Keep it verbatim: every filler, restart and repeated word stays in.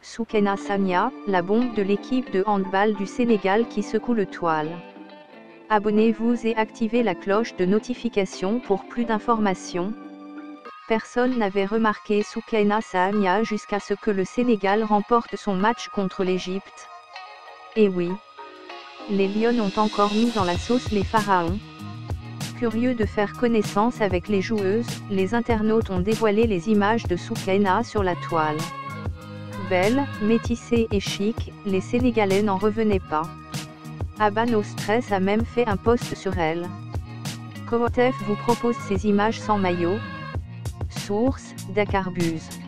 Soukaina Sagna, la bombe de l'équipe de handball du Sénégal qui secoue le toile. Abonnez-vous et activez la cloche de notification pour plus d'informations. Personne n'avait remarqué Soukaina Sagna jusqu'à ce que le Sénégal remporte son match contre l'Égypte. Et oui, les Lions ont encore mis dans la sauce les Pharaons. Curieux de faire connaissance avec les joueuses, les internautes ont dévoilé les images de Soukaina sur la toile. Belle, métissée et chic, les Sénégalais n'en revenaient pas. Abba No Stress a même fait un post sur elle. Cootef vous propose ces images sans maillot. Source, Dakar Buzz.